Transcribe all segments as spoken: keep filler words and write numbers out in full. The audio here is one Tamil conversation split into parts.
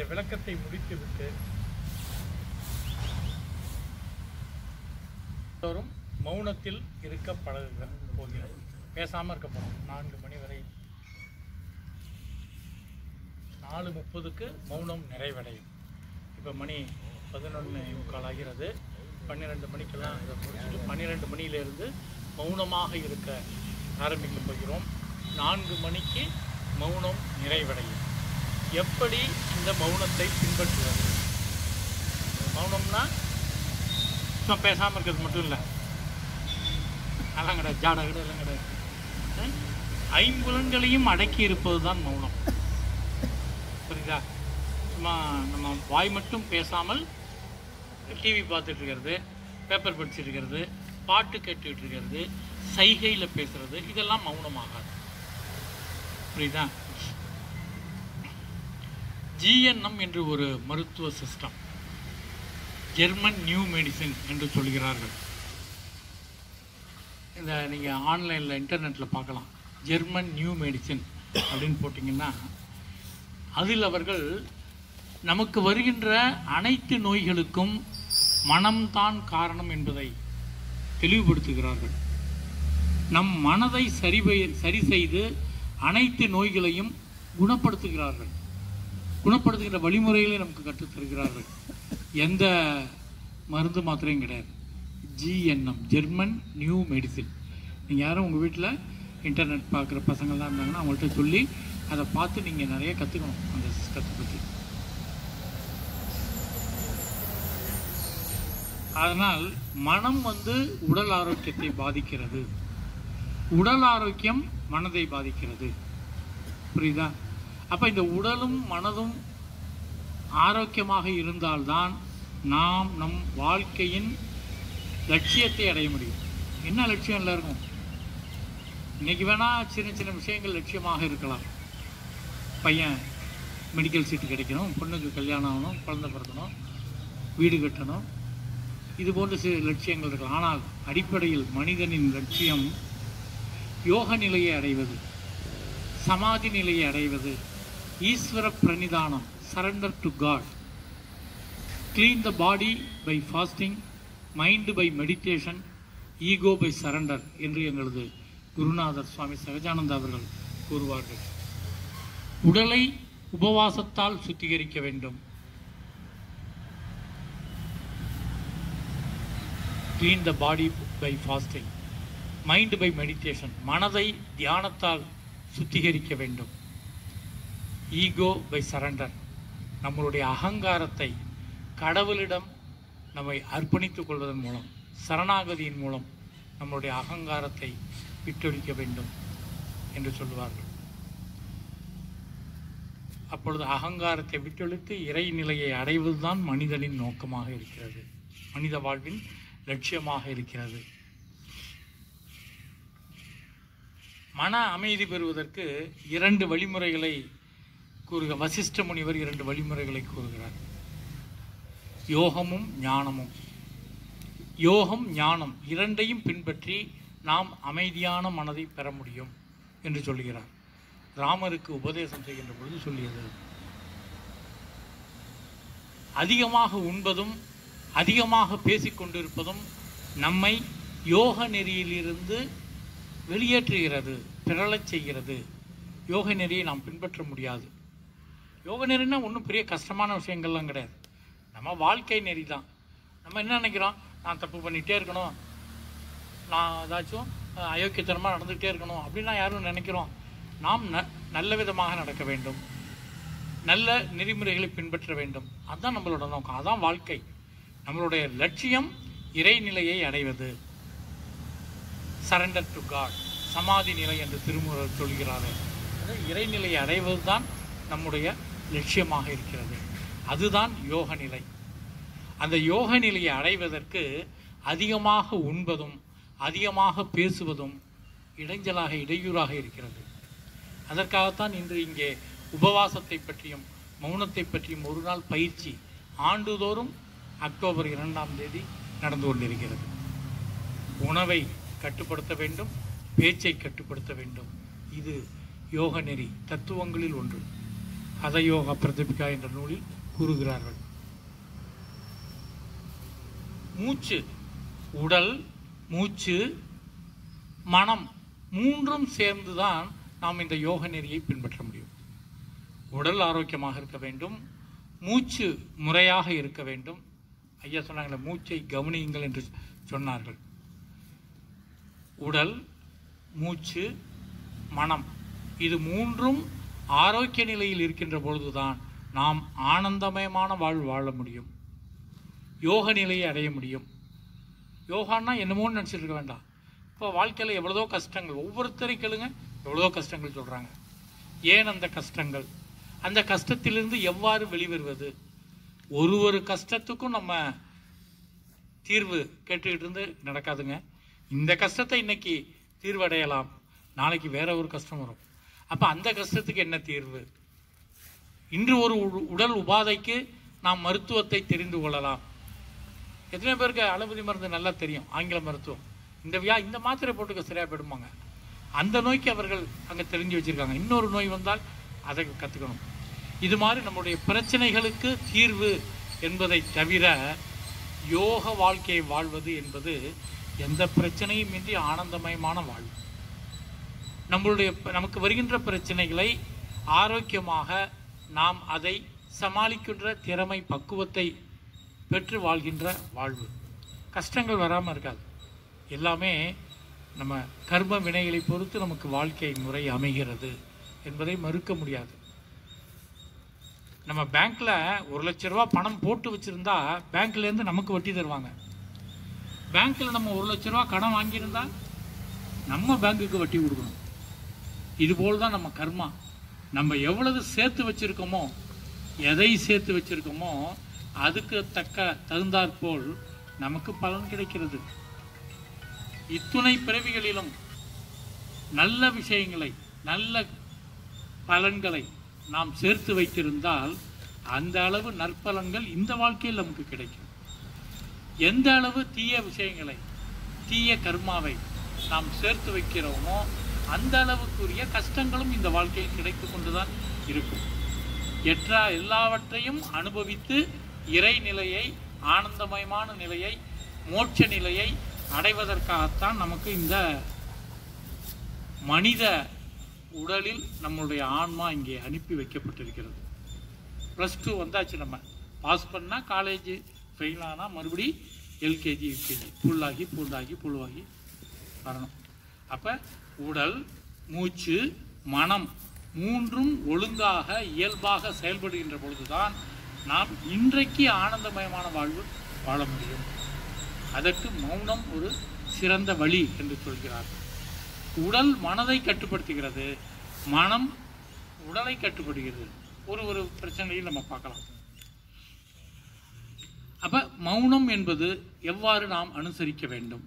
இந்த விளக்கத்தை முடித்துவிட்டு எல்லோரும் மௌனத்தில் இருக்க பழகுக போகிறோம். பேசாமல் இருக்க போகிறோம். நான்கு மணி வரை நாலு முப்பதுக்கு மௌனம் நிறைவடையும். இப்போ மணி பதினொன்று முக்கால் ஆகிறது. பன்னிரெண்டு மணிக்கெல்லாம் இதை முடிச்சுட்டு பன்னிரெண்டு மணியிலிருந்து மௌனமாக இருக்க ஆரம்பிக்க போகிறோம். நான்கு மணிக்கு மௌனம் நிறைவடையும். எப்படி இந்த மௌனத்தை பின்பற்றுவது? மௌனம்னா சும்மா பேசாமல் இருக்கிறது மட்டும் இல்லை, அதெல்லாம் கிடையாது, ஜாட கிடையாது, எல்லாம் கிடையாது. ஐம்புலன்களையும் அடக்கி இருப்பது தான் மௌனம். புரியுதா? சும்மா நம்ம வாய் மட்டும் பேசாமல் டிவி பார்த்துட்டு இருக்கிறது, பேப்பர் படிச்சுட்டு இருக்கிறது, பாட்டு கேட்டுக்கிட்டு இருக்கிறது, சைகையில் பேசுறது, இதெல்லாம் மௌனமாகாது. புரியுதா? ஜிஎன்எம் என்று ஒரு மருத்துவ சிஸ்டம், ஜெர்மன் நியூ மெடிசின் என்று சொல்கிறார்கள். இந்த நீங்கள் ஆன்லைனில் இன்டர்நெட்டில் பார்க்கலாம். ஜெர்மன் நியூ மெடிசின் அப்படின்னு போட்டிங்கன்னா அதில் அவர்கள் நமக்கு வருகின்ற அனைத்து நோய்களுக்கும் மனம்தான் காரணம் என்பதை தெளிவுபடுத்துகிறார்கள். நம் மனதை சரி சரி செய்து அனைத்து நோய்களையும் குணப்படுத்துகிறார்கள். குணப்படுத்துகிற வழிமுறைகளை நமக்கு கற்றுத்தருகிறார்கள். எந்த மருந்து மாத்திரையும் கிடையாது. GNM, German new medicine. நீங்கள் யாரும் உங்கள் வீட்டில் இன்டர்நெட் பார்க்குற பசங்கள்லாம் இருந்தாங்கன்னா அவங்கள்ட்ட சொல்லி அதை பார்த்து நீங்கள் நிறைய கற்றுக்கணும் அந்த சிஸ்டத்தை பற்றி. அதனால் மனம் வந்து உடல் ஆரோக்கியத்தை பாதிக்கிறது, உடல் ஆரோக்கியம் மனதை பாதிக்கிறது. புரியுதா? அப்போ இந்த உடலும் மனதும் ஆரோக்கியமாக இருந்தால்தான் நாம் நம் வாழ்க்கையின் லட்சியத்தை அடைய முடியும். என்ன லட்சியம் எல்லாருக்கும்? இன்னைக்கு வேணால் சின்ன சின்ன விஷயங்கள் லட்சியமாக இருக்கலாம். பையன் மெடிக்கல் சீட்டு கிடைக்கணும், பொண்ணுக்கு கல்யாணம் ஆகணும், குழந்தை பிறக்கணும், வீடு கட்டணும், இது போன்ற சில லட்சியங்கள் இருக்கலாம். ஆனால் அடிப்படையில் மனிதனின் லட்சியம் யோக நிலையை அடைவது, சமாதி நிலையை அடைவது, ஈஸ்வர பிரணிதானம், surrender to God, clean the body by fasting, mind by meditation, ego by surrender என்று எங்களது குருநாதர் சுவாமி சகஜானந்தா அவர்கள் கூறுவார்கள். உடலை உபவாசத்தால் சுத்திகரிக்க வேண்டும். Clean the body by fasting, mind by meditation, மனதை தியானத்தால் சுத்திகரிக்க வேண்டும். ஈகோ பை சரண்டர், நம்மளுடைய அகங்காரத்தை கடவுளிடம் நம்மை அர்ப்பணித்துக் கொள்வதன் மூலம், சரணாகதியின் மூலம் நம்மளுடைய அகங்காரத்தை விட்டொழிக்க வேண்டும் என்று சொல்லுவார்கள். அப்பொழுது அகங்காரத்தை விட்டொழித்து இறைநிலையை அடைவதுதான் மனிதனின் நோக்கமாக இருக்கிறது, மனித வாழ்வின் லட்சியமாக இருக்கிறது. மன அமைதி பெறுவதற்கு இரண்டு வழிமுறைகளை கூறுக வசிஷ்ட முனிவர் இரண்டு வழிமுறைகளை கூறுகிறார். யோகமும் ஞானமும். யோகம் ஞானம் இரண்டையும் பின்பற்றி நாம் அமைதியான மனதை பெற முடியும் என்று சொல்கிறார். ராமருக்கு உபதேசம் செய்கின்ற பொழுது சொல்லியது. அதிகமாக உண்பதும் அதிகமாக பேசிக்கொண்டிருப்பதும் நம்மை யோக நெறியிலிருந்து வெளியேற்றுகிறது, பிறழச் செய்கிறது. யோக நெறியை நாம் பின்பற்ற முடியாது. யோக நெறினா ஒன்றும் பெரிய கஷ்டமான விஷயங்கள்லாம் கிடையாது. நம்ம வாழ்க்கை நெறி தான். நம்ம என்ன நினைக்கிறோம்? நான் தப்பு பண்ணிகிட்டே இருக்கணும், நான் ஏதாச்சும் அயோக்கியத்தனமாக நடந்துகிட்டே இருக்கணும் அப்படின்னா யாரும் நினைக்கிறோம்? நாம் ந நல்ல விதமாக நடக்க வேண்டும், நல்ல நெறிமுறைகளை பின்பற்ற வேண்டும். அதுதான் நம்மளோட நோக்கம், அதுதான் வாழ்க்கை. நம்மளுடைய லட்சியம் இறைநிலையை அடைவது, சரண்டர் டு காட், சமாதி நிலை என்று திருமூலர் சொல்கிறார்கள். இறைநிலையை அடைவது தான் நம்முடைய லட்சியமாக இருக்கிறது. அதுதான் யோக நிலை. அந்த யோக நிலையை அடைவதற்கு அதிகமாக உண்பதும் அதிகமாக பேசுவதும் இடைஞ்சலாக இடையூறாக இருக்கிறது. அதற்காகத்தான் இன்று இங்கே உபவாசத்தை பற்றியும் மௌனத்தை பற்றியும் ஒரு நாள் பயிற்சி ஆண்டுதோறும் அக்டோபர் இரண்டாம் தேதி நடந்து கொண்டிருக்கிறது. உணவை கட்டுப்படுத்த வேண்டும், பேச்சை கட்டுப்படுத்த வேண்டும். இது யோக நெறி தத்துவங்களில் ஒன்று. ஹதயோக பிரதிபிகா என்ற நூலில் கூறுகிறார்கள். மூச்சு, உடல், மூச்சு, மனம் மூன்றும் சேர்ந்துதான் நாம் இந்த யோக நெறியை பின்பற்ற முடியும். உடல் ஆரோக்கியமாக இருக்க வேண்டும், மூச்சு முறையாக இருக்க வேண்டும். ஐயா சொன்னாங்களே, மூச்சை கவனியுங்கள் என்று சொன்னார்கள். உடல், மூச்சு, மனம் இது மூன்றும் ஆரோக்கிய நிலையில் இருக்கின்ற பொழுதுதான் நாம் ஆனந்தமயமான வாழ்வு வாழ முடியும், யோக நிலையை அடைய முடியும். யோகான்னா என்னமோன்னு நினச்சிட்டு இருக்க வேண்டாம். இப்போ வாழ்க்கையில் எவ்வளோ கஷ்டங்கள், ஒவ்வொருத்தரையும் கேளுங்க, எவ்வளோ கஷ்டங்கள் சொல்கிறாங்க. ஏன் அந்த கஷ்டங்கள்? அந்த கஷ்டத்திலிருந்து எவ்வாறு வெளிவருவது? ஒரு ஒரு கஷ்டத்துக்கும் நம்ம தீர்வு கேட்டுக்கிட்டு இருந்து நடக்காதுங்க. இந்த கஷ்டத்தை இன்னைக்கு தீர்வடையலாம், நாளைக்கு வேற ஒரு கஷ்டம் வரும். அப்போ அந்த கஷ்டத்துக்கு என்ன தீர்வு? இன்று ஒரு உடல் உபாதைக்கு நாம் மருத்துவத்தை தெரிந்து கொள்ளலாம். எத்தனை பேருக்கு அலோபதி மருந்து நல்லா தெரியும், ஆங்கில மருத்துவம். இந்த வியா இந்த மாத்திரை போட்டுக்க சரியாக போயிடுவாங்க. அந்த நோய்க்கு அவர்கள் அங்கே தெரிஞ்சு வச்சுருக்காங்க. இன்னொரு நோய் வந்தால் அதை கற்றுக்கணும். இது மாதிரி நம்முடைய பிரச்சனைகளுக்கு தீர்வு என்பதை தவிர யோக வாழ்க்கையை வாழ்வது என்பது எந்த பிரச்சனையும் இன்றி ஆனந்தமயமான வாழ்வு. நம்மளுடைய நமக்கு வருகின்ற பிரச்சனைகளை ஆரோக்கியமாக நாம் அதை சமாளிக்கின்ற திறமை, பக்குவத்தை பெற்று வாழ்கின்ற வாழ்வு. கஷ்டங்கள் வராமல் இருக்காது. எல்லாமே நம்ம கர்ம வினைகளை பொறுத்து நமக்கு வாழ்க்கை முறை அமைகிறது என்பதை மறுக்க முடியாது. நம்ம பேங்க்ல ஒரு லட்ச ரூபா பணம் போட்டு வச்சிருந்தா பேங்க்ல இருந்து நமக்கு வட்டி தருவாங்க. பேங்க்ல நம்ம ஒரு லட்ச ரூபா கடன் வாங்கியிருந்தா நம்ம பேங்குக்கு வட்டி கொடுக்கணும். இதுபோல் தான் நம்ம கர்மா. நம்ம எவ்வளவு சேர்த்து வச்சிருக்கோமோ, எதை சேர்த்து வச்சிருக்கோமோ அதுக்கு தக்க தகுந்தாற்போல் நமக்கு பலன் கிடைக்கிறது. இத்துணை பிறவிகளிலும் நல்ல விஷயங்களை, நல்ல பலன்களை நாம் சேர்த்து வைத்திருந்தால் அந்த அளவு நற்பலன்கள் இந்த வாழ்க்கையில் நமக்கு கிடைக்கும். எந்த அளவு தீய விஷயங்களை, தீய கர்மாவை நாம் சேர்த்து வைக்கிறோமோ அந்த அளவுக்குரிய கஷ்டங்களும் இந்த வாழ்க்கையில் கிடைத்து கொண்டுதான் இருக்கும். எற்ற எல்லாவற்றையும் அனுபவித்து இறை நிலையை, ஆனந்தமயமான நிலையை, மோட்ச நிலையை அடைவதற்காகத்தான் நமக்கு இந்த மனித உடலில் நம்முடைய ஆன்மா இங்கே அனுப்பி வைக்கப்பட்டிருக்கிறது. ப்ளஸ் டூ வந்தாச்சு, நம்ம பாஸ் பண்ணால் காலேஜ், ஃபெயில் ஆனால் மறுபடி எல்கேஜி, யூகேஜி, புல்லாகி பூண்டாகி புழுவாகி வரணும். அப்போ உடல், மூச்சு, மனம் மூன்றும் ஒழுங்காக இயல்பாக செயல்படுகின்ற பொழுதுதான் நாம் இன்றைக்கு ஆனந்தமயமான வாழ்வு வாழ முடியும். அதற்கு மௌனம் ஒரு சிறந்த வழி என்று சொல்கிறார். உடல் மனதை கட்டுப்படுத்துகிறது, மனம் உடலை கட்டுப்படுகிறது. ஒரு ஒரு பிரச்சனையும் நம்ம பார்க்கலாம். அப்ப மௌனம் என்பது எவ்வாறு நாம் அனுசரிக்க வேண்டும்?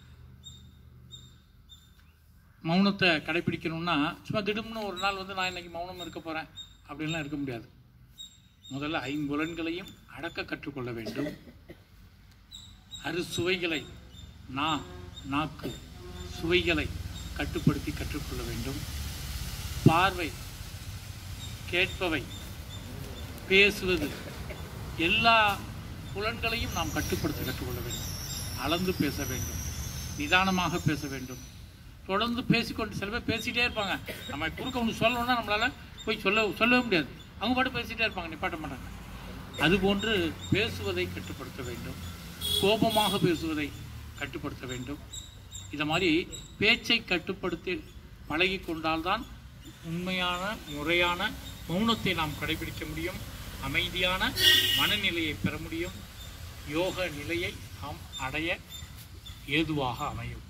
மௌனத்தை கடைபிடிக்கணும்னா சும்மா திடும்னு ஒரு நாள் வந்து நான் இன்னைக்கு மௌனம் இருக்க போறேன் அப்படின்லாம் இருக்க முடியாது. முதல்ல ஐம்புலன்களையும் அடக்க கற்றுக்கொள்ள வேண்டும். அறுசுவைகளை, நா நாக்கு சுவைகளை கட்டுப்படுத்தி கற்றுக்கொள்ள வேண்டும். பார்வை, கேட்பவை, பேசுவது, எல்லா புலன்களையும் நாம் கட்டுப்படுத்த கற்றுக்கொள்ள வேண்டும். அளந்து பேச வேண்டும், நிதானமாக பேச வேண்டும். தொடர்ந்து பேசிக்கொண்டு சில பேர் பேசிகிட்டே இருப்பாங்க. நம்ம குறுக்க ஒன்று சொல்லணும்னா நம்மளால போய் சொல்ல சொல்லவே முடியாது. அவங்க பாட்டு பேசிகிட்டே இருப்பாங்க, நிப்பாட்ட மாட்டாங்க. அதுபோன்று பேசுவதை கட்டுப்படுத்த வேண்டும், கோபமாக பேசுவதை கட்டுப்படுத்த வேண்டும். இதை மாதிரி பேச்சை கட்டுப்படுத்தி பழகி கொண்டால்தான் உண்மையான முறையான மௌனத்தை நாம் கடைபிடிக்க முடியும். அமைதியான மனநிலையை பெற முடியும். யோக நிலையை நாம் அடைய ஏதுவாக அமையும்.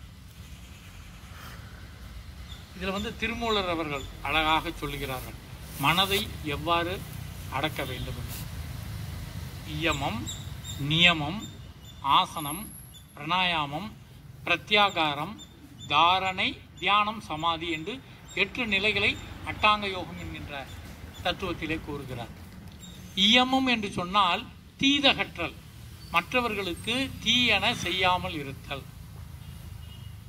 இதில் வந்து திருமூலர் அவர்கள் அழகாக சொல்லுகிறார்கள், மனதை எவ்வாறு அடக்க வேண்டும் என்று. இயமம், நியமம், ஆசனம், பிராணாயாமம், பிரத்யாகாரம், தாரணை, தியானம், சமாதி என்று எட்டு நிலைகளை அட்டாங்க யோகம் என்கின்ற தத்துவத்திலே கூறுகிறார். இயமம் என்று சொன்னால் தீதகற்றல், மற்றவர்களுக்கு தீயென செய்யாமல் இருத்தல்.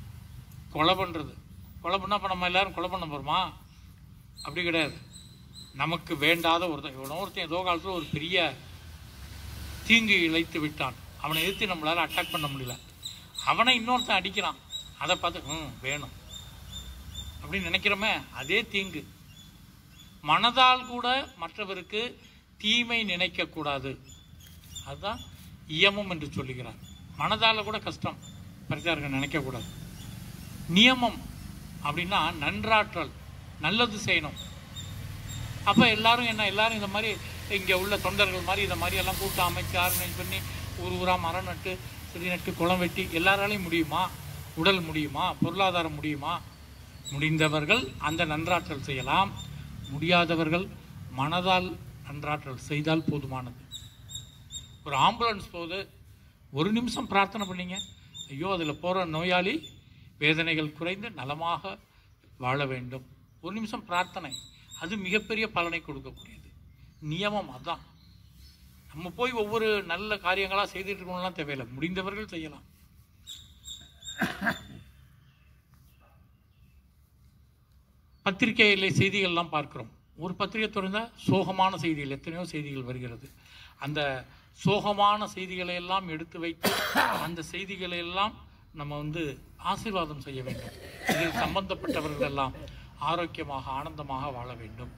கொலை பண்றது, கொலை பண்ணா இப்போ நம்ம எல்லாரும் கொலை பண்ண போறோமா? அப்படி கிடையாது. நமக்கு வேண்டாத ஒருத்தன் ஒருத்தன் ஏதோ காலத்தில் ஒரு பெரிய தீங்கு இழைத்து விட்டான், அவனை எதிர்த்து நம்மளால அட்டாக் பண்ண முடியல, அவனை இன்னொருத்தன் அடிக்கிறான், அதை பார்த்து ம் வேணும் அப்படின்னு நினைக்கிறோமே, அதே தீங்கு. மனதால் கூட மற்றவருக்கு தீமை நினைக்க கூடாது, அதுதான் இயமம் என்று சொல்லுகிறார். மனதால கூட கஷ்டம் பரிதார்கள் நினைக்கக்கூடாது. நியமம் அப்படின்னா நன்றாற்றல், நல்லது செய்யணும். அப்போ எல்லாரும் என்ன எல்லாரும் இந்த மாதிரி இங்கே உள்ள தொண்டர்கள் மாதிரி இந்த மாதிரி எல்லாம் கூட்டம் அமைச்சு ஆர்கனைஸ் பண்ணி ஊர் ஊராக மரம் நட்டு செடி நட்டு குளம் வெட்டி எல்லாராலையும் முடியுமா? உடல் முடியுமா? பொருளாதாரம் முடியுமா? முடிந்தவர்கள் அந்த நன்றாற்றல் செய்யலாம், முடியாதவர்கள் மனதால் நன்றாற்றல் செய்தால் போதுமானது. ஒரு ஆம்புலன்ஸ் போது ஒரு நிமிஷம் பிரார்த்தனை பண்ணீங்க, ஐயோ அதில் போகிற நோயாளி வேதனைகள் குறைந்து நலமாக வாழ வேண்டும். ஒரு நிமிஷம் பிரார்த்தனை, அது மிகப்பெரிய பலனை கொடுக்கக்கூடியது. நியமம் அதான். நம்ம போய் ஒவ்வொரு நல்ல காரியங்களாக செய்துட்டு இருக்கணும்லாம் தேவையில்லை, முடிந்தவர்கள் செய்யலாம். பத்திரிகையில் செய்திகள்லாம் பார்க்கிறோம். ஒரு பத்திரிகை திறந்தால் சோகமான செய்திகள், எத்தனையோ செய்திகள் வருகிறது. அந்த சோகமான செய்திகளை எல்லாம் எடுத்து வைத்து அந்த செய்திகளை எல்லாம் நம்ம வந்து ஆசீர்வாதம் செய்ய வேண்டும். இதில் சம்பந்தப்பட்டவர்கள் எல்லாம் ஆரோக்கியமாக ஆனந்தமாக வாழ வேண்டும்.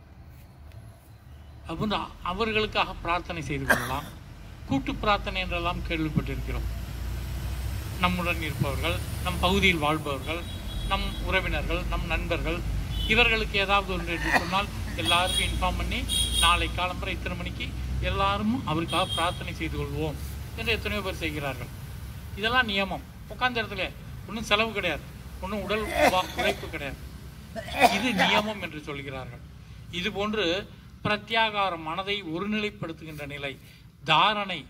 அப்போ அவர்களுக்காக பிரார்த்தனை செய்து கொள்ளலாம். கூட்டு பிரார்த்தனை என்றெல்லாம் கேள்விப்பட்டிருக்கிறோம். நம்முடன் இருப்பவர்கள், நம் பகுதியில் வாழ்பவர்கள், நம் உறவினர்கள், நம் நண்பர்கள், இவர்களுக்கு ஏதாவது ஒன்று என்று சொன்னால் எல்லாருக்கும் இன்ஃபார்ம் பண்ணி நாளை காலம்பரை இத்தனை மணிக்கு எல்லாரும் அவருக்காக பிரார்த்தனை செய்து கொள்வோம் என்று எத்தனையோ பேர் செய்கிறார்கள். இதெல்லாம் நியமம். உட்கார்ந்த இடத்துல ஒன்றும் செலவு கிடையாது, ஒன்றும் உடல் உழைப்பு கிடையாது. இது நியமம் என்று சொல்கிறார்கள். இது போன்று பிரத்யாகாரம், மனதை ஒருநிலைப்படுத்துகின்ற நிலை, தாரணை,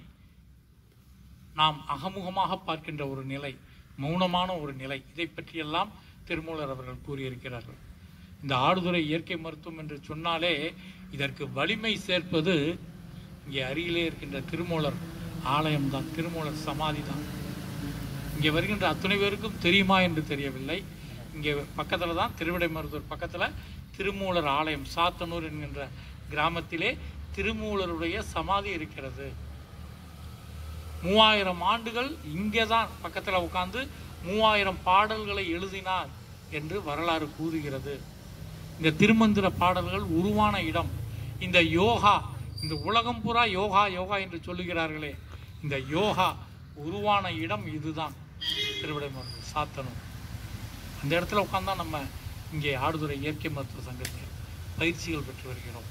நாம் அகமுகமாக பார்க்கின்ற ஒரு நிலை, மௌனமான ஒரு நிலை, இதை பற்றியெல்லாம் திருமூலர் அவர்கள் கூறியிருக்கிறார்கள். இந்த ஆடுதுறை இயற்கை மருத்துவம் என்று சொன்னாலே இதற்கு வலிமை சேர்ப்பது இங்கே அருகிலே இருக்கின்ற திருமூலர் ஆலயம்தான், திருமூலர் சமாதி தான். இங்கே வருகின்ற அத்தனை பேருக்கும் தெரியுமா என்று தெரியவில்லை. இங்கே பக்கத்தில் தான் திருவிடைமருதூர் பக்கத்தில் திருமூலர் ஆலயம், சாத்தனூர் என்கின்ற கிராமத்திலே திருமூலருடைய சமாதி இருக்கிறது. மூவாயிரம் ஆண்டுகள் இங்கே தான் பக்கத்தில் உட்கார்ந்து மூவாயிரம் பாடல்களை எழுதினார் என்று வரலாறு கூறுகிறது. இந்த திருமந்திர பாடல்கள் உருவான இடம், இந்த யோகா, இந்த உலகம் பூரா யோகா யோகா என்று சொல்லுகிறார்களே, இந்த யோகா உருவான இடம் இதுதான், திருவிடைமருதூர் சாத்தனூர். அந்த இடத்துல உட்கார்ந்தா நம்ம இங்கே ஆடுதுறை இயற்கை மருத்துவ சங்கத்தில் பயிற்சிகள் பெற்று வருகிறோம்.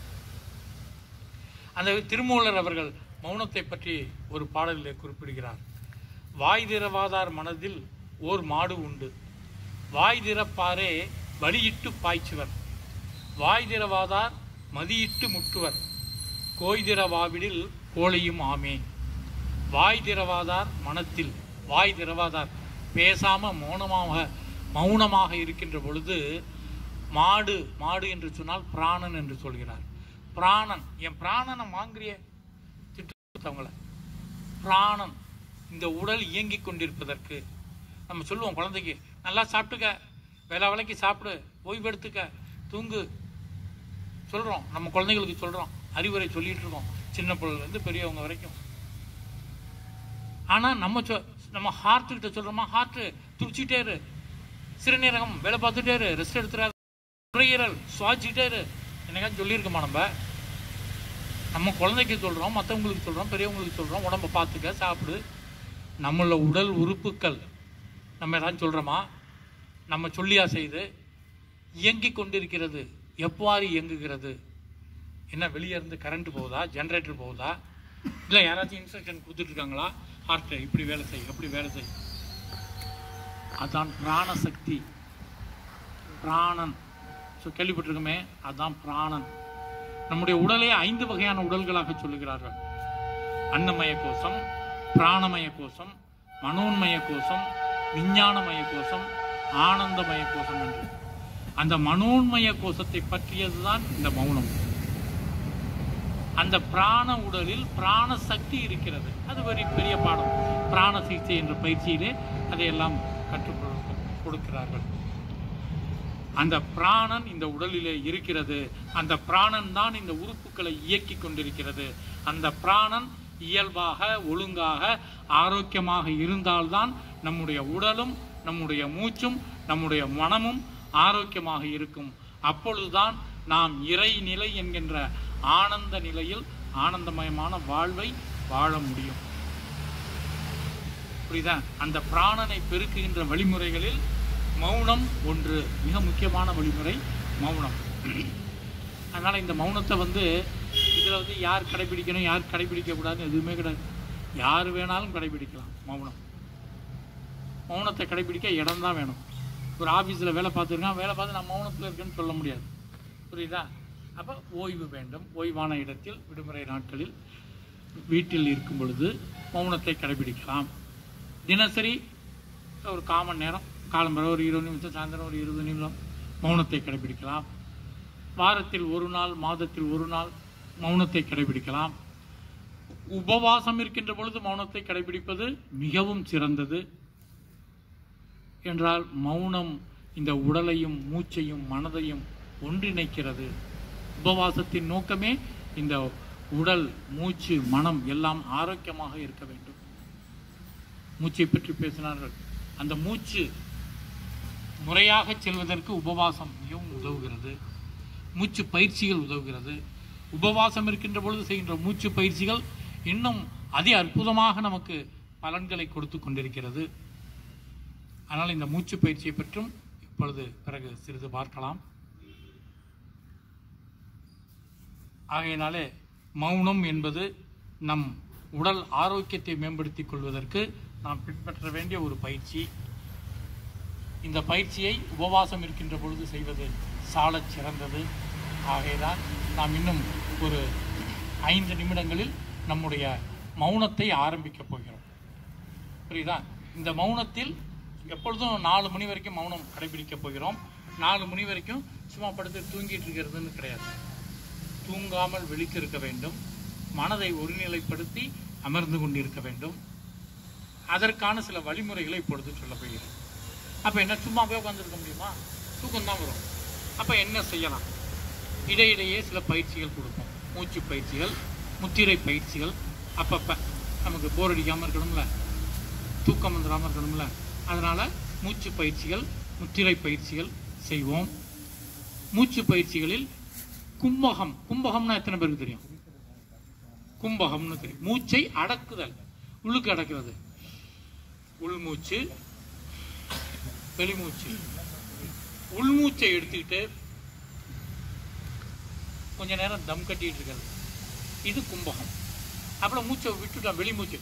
அந்த திருமூலர் அவர்கள் மௌனத்தை பற்றி ஒரு பாடலிலே குறிப்பிடுகிறார். வாய் திறவாதார் மனதில் ஓர் மாடு உண்டு, வாய் திறப்பாரே வலியிட்டு பாய்ச்சுவர், வாய் திறவாதார் மதியிட்டு முட்டுவர், கோய் திறவாவிடில் கோழையும் ஆமே. வாய் திறவாதார் மனத்தில், வாய் திறவாதார் பேசாம மௌனமாக மௌனமாக இருக்கின்ற பொழுது மாடு, மாடு என்று சொன்னால் பிராணன் என்று சொல்கிறார். பிராணன், என் பிராணனை வாங்குறிய திட்டவங்கள, பிராணன் இந்த உடல் இயங்கி கொண்டிருப்பதற்கு நம்ம சொல்லுவோம் குழந்தைக்கு, நல்லா சாப்பிட்டுக்க, வேலை வேலைக்கு சாப்பிடு, ஓய்வெடுத்துக்க, தூங்கு சொல்கிறோம். நம்ம குழந்தைங்களுக்கு சொல்கிறோம், அறிவுரை சொல்லிட்டு இருக்கோம், சின்ன பிள்ளைலேருந்து பெரியவங்க வரைக்கும். ஆனால் நம்ம சொ நம்ம ஹார்ட்டுக்கிட்ட சொல்கிறோமா, ஹார்ட்டு துடிச்சிட்டே இரு, சிறுநீரகம் வேலை பார்த்துட்டே இரு, ரெஸ்ட் எடுத்துறாரு, நுரையீரல் சுவாச்சிட்டே இரு, என்னைக்காச்சும் சொல்லியிருக்கோமா? நம்ம நம்ம குழந்தைக்கு சொல்கிறோம், மற்றவங்களுக்கு சொல்கிறோம், பெரியவங்களுக்கு சொல்கிறோம், உடம்பை பார்த்துக்க, சாப்பிடு. நம்மள உடல் உறுப்புக்கள் நம்ம ஏதாவது சொல்கிறோமா? நம்ம சொல்லியா செய்து இயங்கி கொண்டிருக்கிறது. எவ்வாறு இயங்குகிறது? என்ன வெளியே இருந்து கரண்ட் போகுதா, ஜென்ரேட்டர் போகுதா, இல்லை யாராச்சும் இன்ஸ்ட்ரக்ஷன் கொடுத்துட்ருக்காங்களா, ஹார்ட்டை இப்படி வேலை செய் அப்படி வேலை செய்? அதான் பிராணசக்தி, பிராணன். ஸோ கேள்விப்பட்டிருக்கோமே, அதுதான் பிராணன். நம்முடைய உடலே ஐந்து வகையான உடல்களாக சொல்லுகிறார்கள். அன்னமய கோஷம், பிராணமய கோஷம், மனோன்மய கோஷம், விஞ்ஞானமய கோஷம், ஆனந்தமய கோஷம் என்று. அந்த மனோன்மய கோஷத்தை பற்றியதுதான் இந்த மௌனம். அந்த பிராண உடலில் பிராண சக்தி இருக்கிறது. அது ஒரு பெரிய பாடம். பிராண சிகிச்சை என்ற பயிற்சியிலே அதையெல்லாம் கற்றுக் கொடுக்கிறார்கள். அந்த பிராணன் இந்த உடலிலே இருக்கிறது. அந்த பிராணன் தான் இந்த உறுப்புகளை இயக்கி கொண்டிருக்கிறது. அந்த பிராணன் இயல்பாக ஒழுங்காக ஆரோக்கியமாக இருந்தால்தான் நம்முடைய உடலும் நம்முடைய மூச்சும் நம்முடைய மனமும் ஆரோக்கியமாக இருக்கும். அப்பொழுதுதான் நாம் இறைநிலை என்கின்ற ஆனந்த நிலையில் ஆனந்தமயமான வாழ்வை வாழ முடியும். புரியுதா? அந்த பிராணனை பெருக்குகின்ற வழிமுறைகளில் மௌனம் ஒன்று மிக முக்கியமான வழிமுறை, மௌனம். அதனால் இந்த மௌனத்தை வந்து இதில் வந்து யார் கடைபிடிக்கணும் யார் கடைபிடிக்கக்கூடாதுன்னு எதுவுமே கிடையாது. யார் வேணாலும் கடைபிடிக்கலாம் மௌனம். மௌனத்தை கடைபிடிக்க இடம் தான் வேணும். ஒரு ஆஃபீஸில் வேலை பார்த்துருக்கான், வேலை பார்த்து நான் மௌனத்தில் இருக்கேன்னு சொல்ல முடியாது. புரியுதா? அப்போ ஓய்வு வேண்டும். ஓய்வான இடத்தில் விடுமுறை நாட்களில் வீட்டில் இருக்கும் பொழுது மௌனத்தை கடைபிடிக்கலாம். தினசரி ஒரு காமன் நேரம், காலம்பரம் ஒரு இருபது நிமிஷம், சாயந்தரம் ஒரு இருபது நிமிடம் மௌனத்தை கடைபிடிக்கலாம். வாரத்தில் ஒரு நாள், மாதத்தில் ஒரு நாள் மௌனத்தை கடைபிடிக்கலாம். உபவாசம் இருக்கின்ற பொழுது மௌனத்தை கடைபிடிப்பது மிகவும் சிறந்தது. என்றால் மௌனம் இந்த உடலையும் மூச்சையும் மனதையும் ஒன்றிணைக்கிறது. உபவாசத்தின் நோக்கமே இந்த உடல், மூச்சு, மனம் எல்லாம் ஆரோக்கியமாக இருக்க வேண்டும். மூச்சை பற்றி பேசினார்கள். அந்த மூச்சு முறையாக செல்வதற்கு உபவாசம் மிகவும் உதவுகிறது. மூச்சு பயிற்சிகள் உதவுகிறது. உபவாசம் இருக்கின்ற பொழுது செய்கின்ற மூச்சு பயிற்சிகள் இன்னும் அதி அற்புதமாக நமக்கு பலன்களை கொடுத்து கொண்டிருக்கிறது. ஆனால் இந்த மூச்சு பயிற்சியை பற்றும் இப்பொழுது பிறகு சிறிது பார்க்கலாம். ஆகையினாலே மௌனம் என்பது நம் உடல் ஆரோக்கியத்தை மேம்படுத்திக் கொள்வதற்கு நாம் பின்பற்ற வேண்டிய ஒரு பயிற்சி. இந்த பயிற்சியை உபவாசம் இருக்கின்ற பொழுது செய்வது சாலச் சிறந்தது. ஆகைதான் நாம் இன்னும் ஒரு ஐந்து நிமிடங்களில் நம்முடைய மௌனத்தை ஆரம்பிக்கப் போகிறோம். புரியுதா? இந்த மௌனத்தில் எப்பொழுதும் நாலு மணி வரைக்கும் மௌனம் கடைபிடிக்கப் போகிறோம். நாலு மணி வரைக்கும் சும்மா படுத்து தூங்கிட்டு இருக்கிறதுன்னு கிடையாது. தூங்காமல் விழித்திருக்க வேண்டும். மனதை ஒருநிலைப்படுத்தி அமர்ந்து கொண்டிருக்க வேண்டும். அதற்கான சில வழிமுறைகளை இப்பொழுது சொல்ல போகிறேன். அப்போ என்ன சும்மாவே உட்காந்துருக்க முடியுமா? தூக்கம் தான் வரும். அப்போ என்ன செய்யலாம்? இடையிடையே சில பயிற்சிகள் கொடுப்போம். மூச்சு பயிற்சிகள், முத்திரை பயிற்சிகள். அப்பப்போ நமக்கு போர் அடிக்காமல் இருக்கணும்ல, தூக்கம் வந்துடாமல் இருக்கணும்ல, அதனால் மூச்சு பயிற்சிகள், முத்திரை பயிற்சிகள் செய்வோம். மூச்சு பயிற்சிகளில் கும்பகம், கும்பகம்னா எத்தனை பேருக்கு தெரியும்? கும்பகம்னு தெரியும். மூச்சை அடக்குதல், உள்ளுக்கு அடக்குறது. உள்மூச்சு, வெளிமூச்சு. உள்மூச்சை எடுத்துக்கிட்டு கொஞ்ச நேரம் தம் கட்டிட்டு இருக்கிறது, இது கும்பகம். அப்புறம் மூச்சை விட்டுட்டோம், வெளிமூச்சு.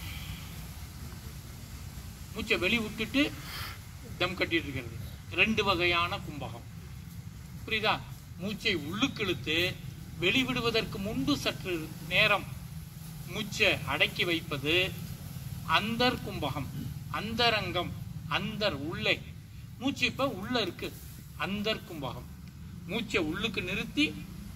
மூச்சை வெளி விட்டுட்டு தம் கட்டிட்டு இருக்கிறது, ரெண்டு வகையான கும்பகம். புரியுதா? மூச்சை உள்ளுக்கு இழுத்து வெளிவிடுவதற்கு முன்பு சற்று நேரம் மூச்சை அடக்கி வைப்பது அந்தர் கும்பகம். அந்தரங்கம், அந்தர் உள்ளே. மூச்சு இப்ப உள்ள இருக்கு, அந்தர் கும்பகம். மூச்சை உள்ளுக்கு நிறுத்தி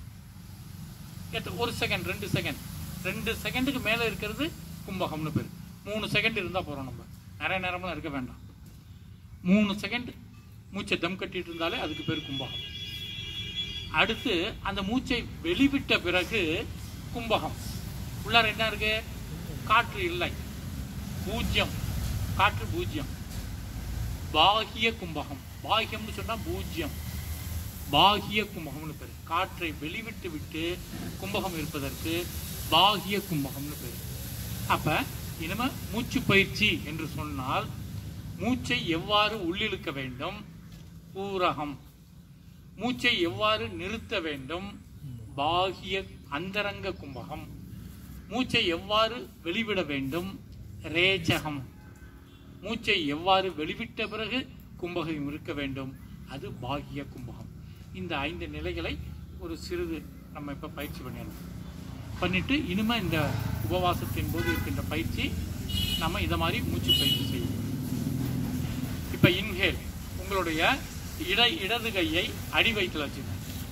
ஒரு செகண்ட், ரெண்டு செகண்ட், ரெண்டு செகண்டுக்கு மேல இருக்கிறது கும்பகம்னு பேரு. மூணு செகண்ட் இருந்தா போறோம். நம்ம நிறைய நேரமெல்லாம் இருக்க வேண்டாம். மூணு செகண்ட் மூச்சை தம் கட்டிட்டு இருந்தாலே அதுக்கு பேர் கும்பகம். அடுத்து அந்த மூச்சை வெளிவிட்ட பிறகு கும்பகம். உள்ளார என்ன இருக்கு? காற்று இல்லை, பூஜ்யம். காற்று பூஜ்யம். பாகிய கும்பகம். பாகியம்னு சொன்னா பூஜ்யம். பாகிய கும்பகம்னு பேரு. காற்றை வெளிவிட்டு விட்டு கும்பகம் இருப்பதற்கு பாகிய கும்பகம்னு பேரு. அப்ப இனிமே மூச்சு பயிற்சி என்று சொன்னால் மூச்சை எவ்வாறு உள்ளிழுக்க வேண்டும்? ஊரகம். மூச்சை எவ்வாறு நிறுத்த வேண்டும்? பாகிய அந்தரங்க கும்பகம். மூச்சை எவ்வாறு வெளிவிட வேண்டும்? ரேச்சகம். மூச்சை எவ்வாறு வெளிவிட்ட பிறகு கும்பகம் இருக்க வேண்டும்? அது பாகிய கும்பகம். இந்த ஐந்து நிலைகளை ஒரு சிறிது நம்ம இப்ப பயிற்சி பண்ணிடணும். பண்ணிட்டு இனிமே இந்த உபவாசத்தின் போது இருக்கின்ற பயிற்சி நம்ம இதை மாதிரி மூச்சு பயிற்சி செய்வோம். இப்ப இன்ஹேல். உங்களுடைய இட இடது கையை அடி வயிற்றில் வச்சுங்க.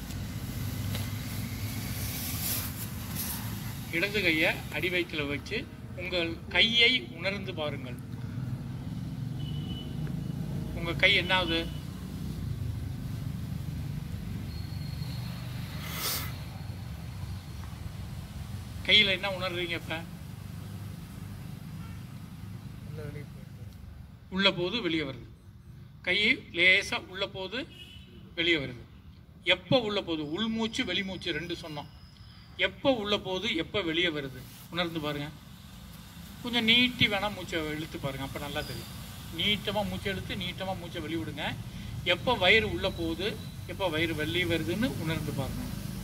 இடது கையை அடி வயிற்றில் வச்சு உங்கள் கையை உணர்ந்து பாருங்கள். உங்க கை என்னாவது? கையில் என்ன உணர்றீங்க? இப்போ உள்ள போது வெளியே வருது, கை லேசாக உள்ள போது வெளியே வருது. எப்போ உள்ள போகுது? உள்மூச்சு வெளிமூச்சு ரெண்டு சொன்னோம். எப்போ உள்ள போகுது, எப்போ வெளியே வருது உணர்ந்து பாருங்க. கொஞ்சம் நீட்டி வேணா மூச்சை இழுத்து பாருங்க, அப்போ நல்லா தெரியும். நீட்டமாக மூச்சை இழுத்து நீட்டமாக மூச்சை வெளிவிடுங்க. எப்போ வயிறு உள்ள போகுது, எப்போ வயிறு வெளியே வருதுன்னு உணர்ந்து பாருங்க.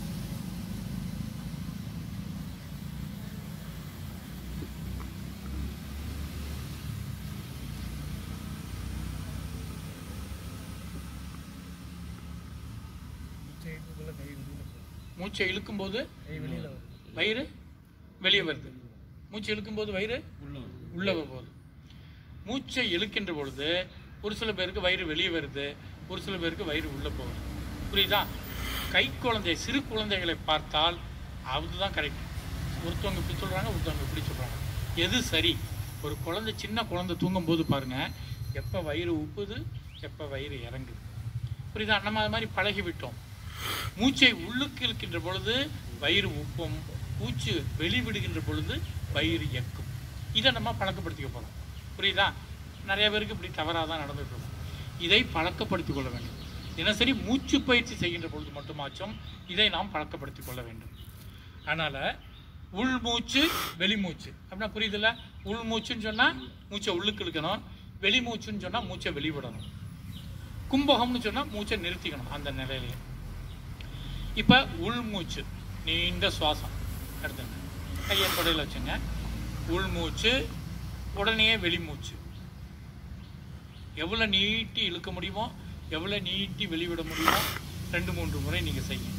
மூச்சை இழுக்கும் போது வயிறு வெளியே வருது, மூச்சை இழுக்கும் போது வயிறு உள்ள போகுது. மூச்சை இழுக்கின்ற பொழுது ஒரு சில பேருக்கு வயிறு வெளியே வருது, ஒரு சில பேருக்கு வயிறு உள்ள போகுது. புரியுதா? கை குழந்தை சிறு குழந்தைகளை பார்த்தால் அதுதான் கரெக்ட். ஒருத்தவங்க இப்படி சொல்றாங்க, ஒருத்தவங்க இப்படி சொல்றாங்க. எது சரி? ஒரு குழந்தை சின்ன குழந்தை தூங்கும் போது பாருங்க, எப்போ வயிறு உப்புது, எப்போ வயிறு இறங்குது. புரியுதா? நம்ம அது மாதிரி பழகி விட்டோம். மூச்சை உள்ளுக்கு இழுக்கின்ற பொழுது வயிறு உப்பும், மூச்சு வெளிவிடுகின்ற பொழுது வயிறு எக்கும். இதை நம்ம பழக்கப்படுத்திக்க போகிறோம். புரியுதா? நிறைய பேருக்கு இப்படி தவறாக தான் நடந்துட்டு இருக்கும். இதை பழக்கப்படுத்திக் கொள்ள வேண்டும். தினசரி மூச்சு பயிற்சி செய்கின்ற பொழுது மட்டுமாச்சும் இதை நாம் பழக்கப்படுத்திக் கொள்ள வேண்டும். அதனால் உள்மூச்சு வெளிமூச்சு அப்படின்னா புரியுதுல்ல? உள்மூச்சுன்னு சொன்னால் மூச்சை உள்ளுக்கு இழுக்கணும், வெளிமூச்சுன்னு சொன்னால் மூச்சை வெளிவிடணும், கும்பகம்னு சொன்னால் மூச்சை நிறுத்திக்கணும் அந்த நிலையிலேயே. இப்போ உள்மூச்சு நீண்ட சுவாசம் எடுத்துங்க, கையை தொடையில் வச்சுங்க. உள்மூச்சு, உடனே வெளிமூச்சு. எவ்வளோ நீட்டி இழுக்க முடியுமோ, எவ்வளோ நீட்டி வெளிவிட முடியுமோ ரெண்டு மூன்று முறை நீங்கள் செய்யுங்க.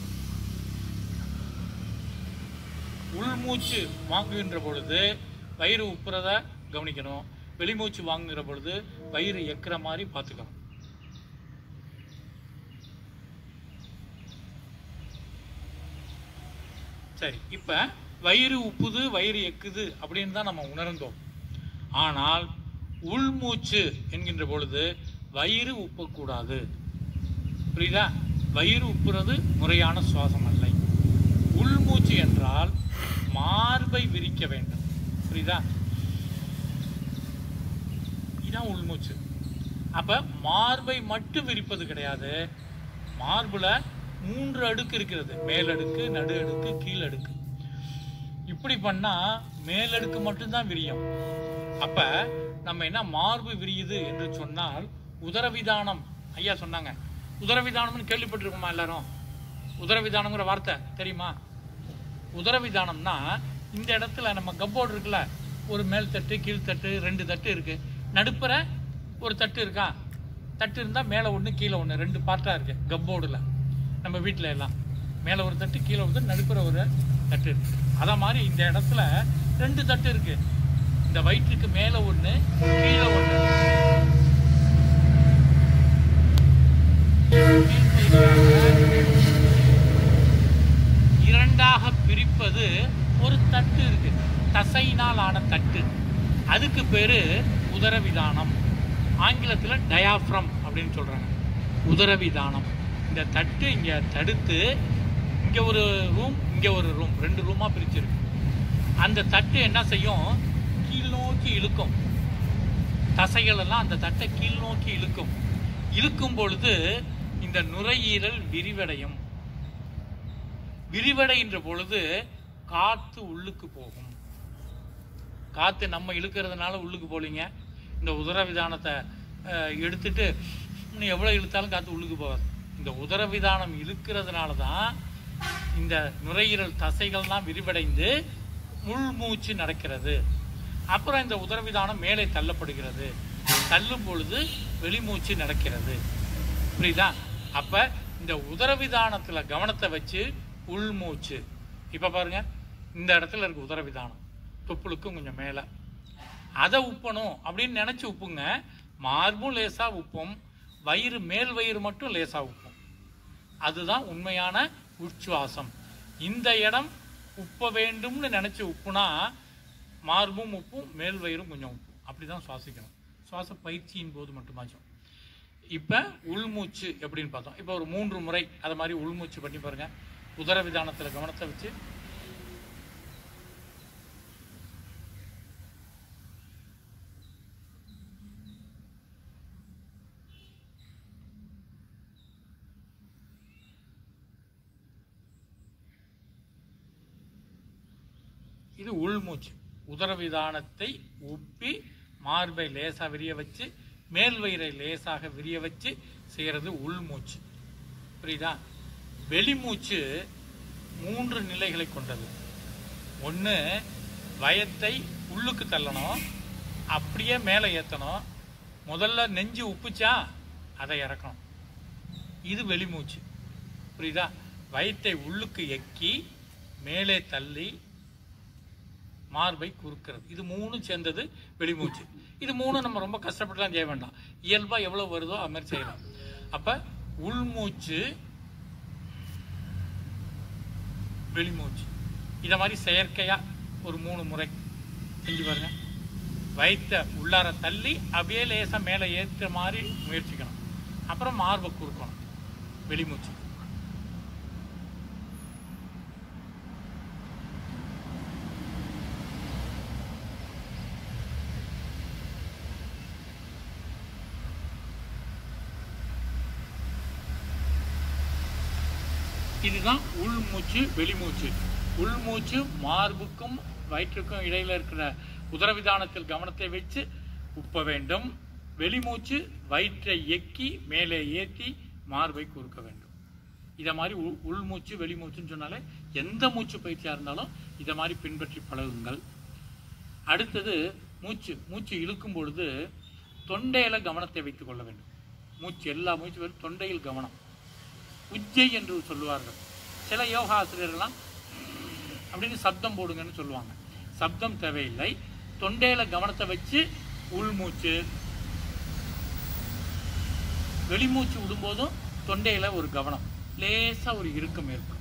உள்மூச்சு வாங்குகின்ற பொழுது வயிறு உப்புறத கவனிக்கணும், வெளிமூச்சு வாங்குகிற பொழுது வயிறு எக்கிற மாதிரி பார்த்துக்கணும். சரி, இப்போ வயிறு உப்புது வயிறு எக்குது அப்படின்னு தான் நம்ம உணர்ந்தோம். ஆனால் உள்மூச்சு என்கின்ற பொழுது வயிறு உப்பக்கூடாது. புரியுதா? வயிறு உப்புறது முறையான சுவாசம் அல்ல. உள்மூச்சு என்றால் மார்பை விரிக்க வேண்டும். புரியுதா? இதான் உள்மூச்சு. அப்ப மார்பை மட்டும் விரிப்பது கிடையாது. மார்புல மூன்று அடுக்கு இருக்கிறது, மேலடுக்கு, நடு அடுக்கு, கீழ் அடுக்கு. இப்படி பண்ணா மேலடுக்கு மட்டும்தான் விரியும். அப்ப நம்ம என்ன மார்பு விரியுது என்று சொன்னால் உதரவிதானம். ஐயா சொன்னாங்க, உதரவிதானம்னு கேள்விப்பட்டிருக்கோமா எல்லாரும்? உதரவிதானம்ங்கிற வார்த்தை தெரியுமா? உதரவிதானம்னா இந்த இடத்துல நம்ம கப்போர்டு இருக்குல்ல, ஒரு மேல் தட்டு கீழ் தட்டு ரெண்டு தட்டு இருக்கு, நடுப்புற ஒரு தட்டு இருக்கா? தட்டு இருந்தால் மேலே ஒன்று கீழே ஒன்று, ரெண்டு பார்ட்டாக இருக்கு கப்போர்டில். நம்ம வீட்டில் எல்லாம் மேலே ஒரு தட்டு கீழே ஒரு தட்டு, நடுப்புற ஒரு தட்டு இருக்கு. அதை மாதிரி இந்த இடத்துல ரெண்டு தட்டு இருக்கு. இந்த வயிற்றுக்கு மேலே ஒன்று கீழே ஒன்று. இரண்டாக பிரிப்பது ஒரு தட்டு இருக்கு, தசையினால் ஆன தட்டு. அதுக்கு பேரு உதரவிதானம். ஆங்கிலத்தில் டயாஃப்ரம் அப்படின்னு சொல்றாங்க. உதரவிதானம். இந்த தட்டு இங்க தடுத்து இங்க ஒரு ரூம், இங்க ஒரு ரூம், ரெண்டு ரூமா பிரிச்சிருக்கு. அந்த தட்டு என்ன செய்யும்? கீழ் நோக்கி இழுக்கும். தசைகள் எல்லாம் அந்த தட்டை கீழ் நோக்கி இழுக்கும். இழுக்கும் பொழுது இந்த நுரையீரல் விரிவடையும். விரிவடைகின்ற பொழுது காத்து உள்ளுக்கு போகும். காத்து நம்ம இழுக்கிறதுனால உள்ளுக்கு போலீங்க. இந்த உதரவிதானத்தை எடுத்துட்டு எவ்வளவு இழுத்தாலும் காத்து உள்ளுக்கு போகாது. இந்த உதரவிதானம் இழுக்கிறதுனால தான் இந்த நுரையீரல் தசைகள்லாம் விரிவடைந்து உள்மூச்சு நடக்கிறது. அப்புறம் இந்த உதரவிதானம் மேலே தள்ளப்படுகிறது. தள்ளும் பொழுது வெளிமூச்சு நடக்கிறது. புரியுதா? அப்ப இந்த உதரவிதானத்துல கவனத்தை வச்சு உள்மூச்சு. இப்ப பாருங்க, இந்த இடத்துல இருக்கு உதரவிதானம், தொப்புளுக்கும் கொஞ்சம் மேல. அதை உப்பணும் அப்படின்னு நினைச்சு உப்புங்க. மார்பும் லேசா உப்பும், வயிறு மேல் வயிறு மட்டும் லேசா உப்பும். அதுதான் உண்மையான உச்சுவாசம். இந்த இடம் உப்ப வேண்டும்னு நினைச்சு உப்புனா மார்பும் உப்பும், மேல் வயிறும் கொஞ்சம் உப்பும். அப்படிதான் சுவாசிக்கணும், சுவாச பயிற்சியின் போது மட்டுமாச்சும். இப்ப உள்மூச்சு எப்படின்னு பார்த்தோம். இப்ப ஒரு மூன்று முறை அதை மாதிரி உள்மூச்சு பண்ணி பாருங்க. உதரவிதானத்துல கவனத்தை வச்சு இது உள்மூச்சு. உதரவிதானத்தை உப்பி மார்பை லேசா விரிய வச்சு மேல் வயிறை லேசாக விரிய வச்சு செய்யறது உள்மூச்சு. புரியுதா? வெளிமூச்சு மூன்று நிலைகளை கொண்டது. ஒன்று, வயத்தை உள்ளுக்கு தள்ளணும், அப்படியே மேலே ஏற்றணும். முதல்ல நெஞ்சு உப்புச்சா அதை இறக்கணும். இது வெளிமூச்சு. புரியுதா? வயத்தை உள்ளுக்கு எக்கி மேலே தள்ளி மார்பை குறுக்கிறது. இது மூணு சேர்ந்தது வெளிமூச்சு. இது மூணு நம்ம ரொம்ப கஷ்டப்பட்டுலாம் செய்ய வேண்டாம். இயல்பா எவ்வளவு வருதோ அது மாதிரி செய்யலாம். அப்ப உள்மூச்சு, வெளிமூச்சு, இத மாதிரி செயற்கையா ஒரு மூணு முறை செஞ்சு பாருங்க. வயிற்ற உள்ளார தள்ளி அப்படியே லேசா மேலே ஏற்ற மாதிரி முயற்சிக்கணும். அப்புறம் மார்பை குறுக்கணும். வெளிமூச்சு. இதுதான் உள்மூச்சு, வெளிமூச்சு. உள்மூச்சு மார்புக்கும் வயிற்றுக்கும் இடையில இருக்கிற உதரவிதானத்தில் கவனத்தை வச்சு உப்ப வேண்டும். வெளிமூச்சு வயிற்றை எக்கி மேலே ஏற்றி மார்பை குறுக்க வேண்டும். இதை மாதிரி உள்மூச்சு வெளிமூச்சுன்னு சொன்னாலே எந்த மூச்சு பயிற்சியா இருந்தாலும் இதை மாதிரி பின்பற்றி பழகுங்கள். அடுத்தது மூச்சு. மூச்சு இழுக்கும் பொழுது தொண்டையில கவனத்தை வைத்துக் கொள்ள வேண்டும். மூச்சு எல்லா மூச்சு தொண்டையில் கவனம். உஜ்ஜை என்று சொல்லுவார்கள். சில யோகா ஆசிரியர்கள்லாம் அப்படின்னு சப்தம் போடுங்கன்னு சொல்லுவாங்க. சப்தம் தேவையில்லை. தொண்டையில கவனத்தை வச்சு உள்மூச்சு. வெளிமூச்சு விடும்போதும் தொண்டையில ஒரு கவனம், லேசா ஒரு இறுக்கம் ஏற்படும்.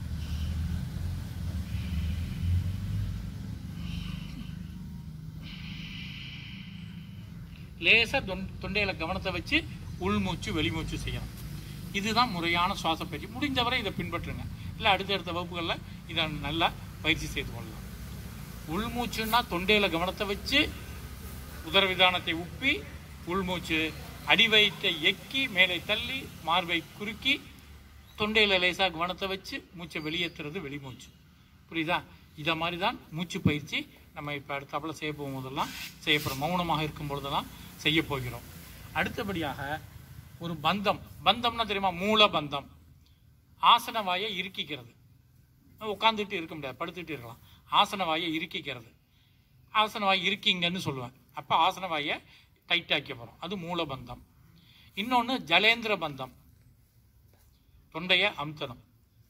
லேசா தொண்டையில கவனத்தை வச்சு உள்மூச்சு வெளிமூச்சு செய்யணும். இதுதான் முறையான சுவாச பயிற்சி. முடிஞ்சவரை இதை பின்பற்றுங்க. இல்லை அடுத்தடுத்த வகுப்புகளில் இதை நல்லா பயிற்சி செய்து கொள்ளலாம். உள்மூச்சுன்னா தொண்டையில கவனத்தை வச்சு உதரவிதானத்தை உப்பி உள்மூச்சு. அடிவயிற்றை எக்கி மேலே தள்ளி மார்பை குறுக்கி தொண்டையில லேசாக கவனத்தை வச்சு மூச்சை வெளியேற்றுறது வெளிமூச்சு. புரியுதா? இதை மாதிரி தான் மூச்சு பயிற்சி நம்ம இப்போ அடுத்தாப்புல செய்ய போகும்போதெல்லாம் செய்யப்போகிறோம். மௌனமாக இருக்கும் பொழுதெல்லாம் செய்ய போகிறோம். அடுத்தபடியாக ஒரு பந்தம். பந்தம்னா தெரியுமா? மூல பந்தம். ஆசன வாயை இறுக்கிக்கிறது. உட்காந்துட்டு இருக்க முடியாது, படுத்துட்டு இருக்கலாம். ஆசன வாயை இறுக்கிக்கிறது. ஆசன வாயை இறுக்கிங்கன்னு சொல்லுவேன். அப்போ ஆசன வாயை டைட்டாக்க போகிறோம். அது மூல பந்தம். இன்னொன்று ஜலேந்திர பந்தம். தொண்டையை அமுத்தணும்.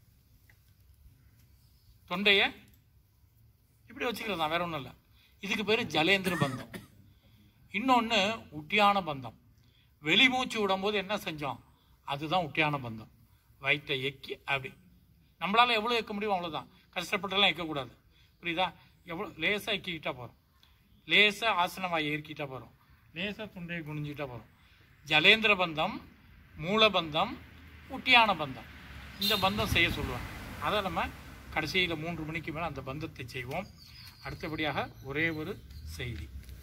தொண்டையை இப்படி வச்சுக்கிறது தான், வேற ஒன்றும் இல்லை. இதுக்கு பேர் ஜலேந்திர பந்தம். இன்னொன்று உட்டியான பந்தம். வெளிமூச்சு விடும்போது என்ன செஞ்சோம் அதுதான் உட்டியான பந்தம். வயிற்றை எக்கி அப்படி நம்மளால எவ்வளோ எக்க முடியும் அவ்வளோதான். கஷ்டப்பட்டெல்லாம் எக்கக்கூடாது. புரியுதா? எவ்வளோ லேசாக எக்கிக்கிட்டா போகிறோம். லேசாக ஆசன வாயை ஏற்கிட்டா போகிறோம். லேசாக துண்டையை குனிஞ்சிக்கிட்டா போகிறோம். ஜலேந்திர பந்தம், மூலபந்தம், உட்டியான பந்தம். இந்த பந்தம் செய்ய சொல்லுவேன். அதை நம்ம கடைசியில் மூன்று மணிக்கு மேலே அந்த பந்தத்தை செய்வோம். அடுத்தபடியாக ஒரே ஒரு செய்தி.